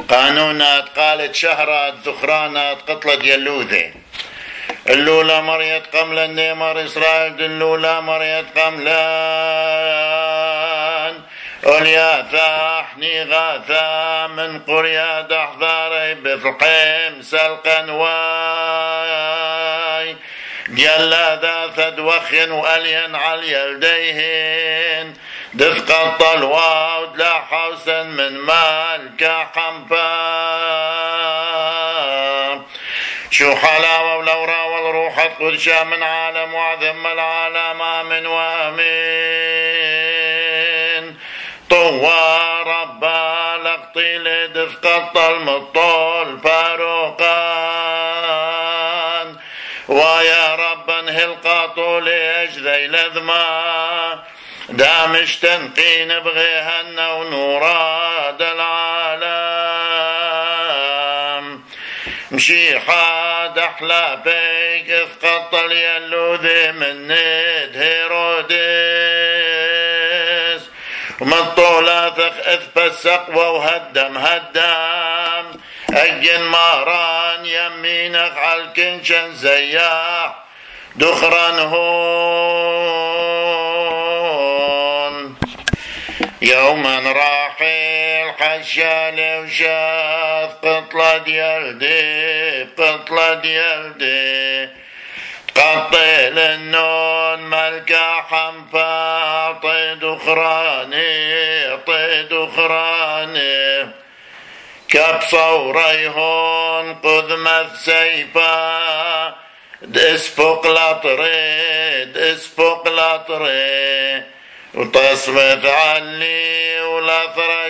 قانونات قالت شهرات ذخرانات قطلة يلوذة اللولة مريت قملا نيمر إسرائيل اللولة مريت قملان أولياثا حني غاثا من قرية دحضاري بفلقيم سلقا واي جلا ذا ثدوخين وألين على يلديهن دفق الطلوة ودلا حوسا من مالك حنفا شو حلاوة ولورا والروح القدشة من عالم وعظم العالم آمن وآمين طوى ربا لقطي لدفق الطلم الطول فاروقان ويا رب انهي القاطول اجذي لذما دامش تنقين بغيهن ونوراد العالم مشي حاد احلى بيك اثقطل يلوذي من ند هيروديس ومن طولاثخ اثبت سقوة وهدم اجن ماران يمينك عالكنشن زياح دخران هون يوما راحل حشالي وشاف قطلة يلدي تقطل النون ملكة حنفا طيد أخراني كبصة وريهون قذمة سيفا دسفق لطري وتصفت علي ولثر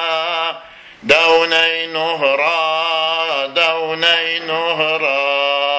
شميحة دوني نهرا